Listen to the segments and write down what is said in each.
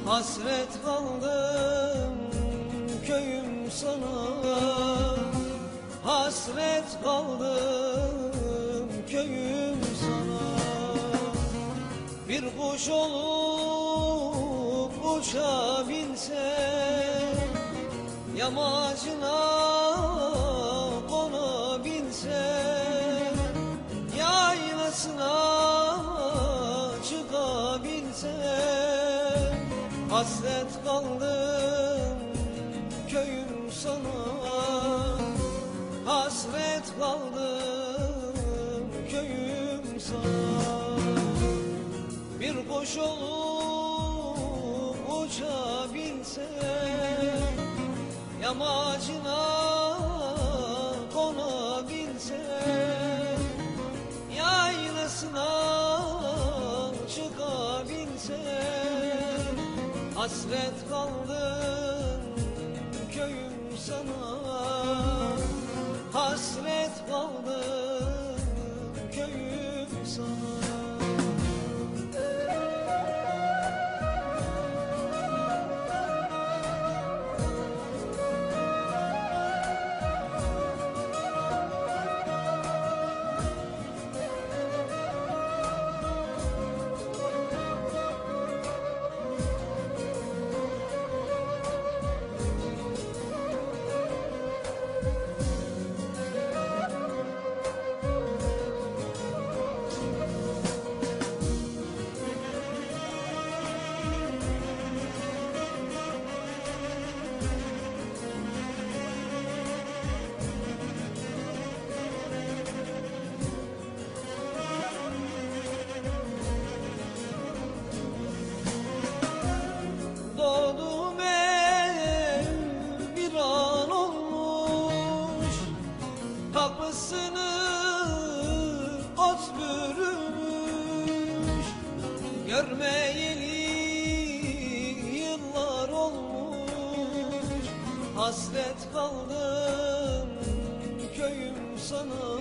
Hasret kaldım köyüm sana, hasret kaldım köyüm sana. Bir kuş olup uçabilsem, yamacına konabilsem, yaylasına çıkabilsem. Hasret kaldım köyüm sana, hasret kaldım köyüm sana. Bir kuş olup uçabilsem, yamacına konabilsem, yaylasına çıkabilsem. Hasret kaldım köyüm sana, hasret kaldım köyüm sana. Doğduğum ev bir an olmuş, kapısını ot bürümüş. Görmeyeli yıllar olmuş, hasret kaldım köyüm sana,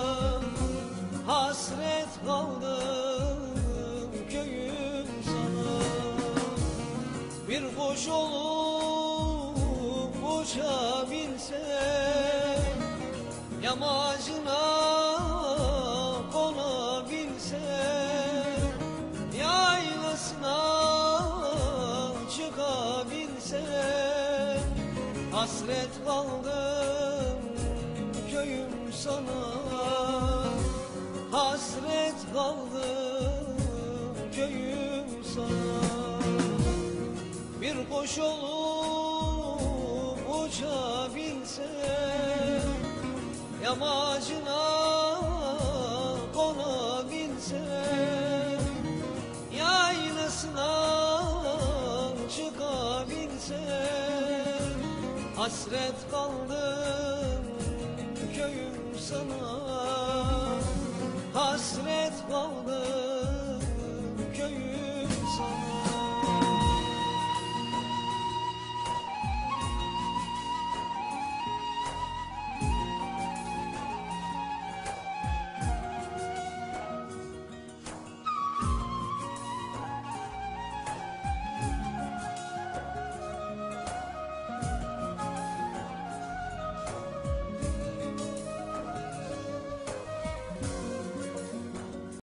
hasret kaldım köyüm sana. Bir kuş olup uçabilsem, yamacına konabilsem, yaylasına çıkabilsem. Hasret kaldım köyüm sana, hasret kaldım köyüm sana. Bir kuş olup uçabilsem, yamacına konabilsem, yaylasına çıkabilsem. Hasret kaldım köyüm sana, hasret kaldım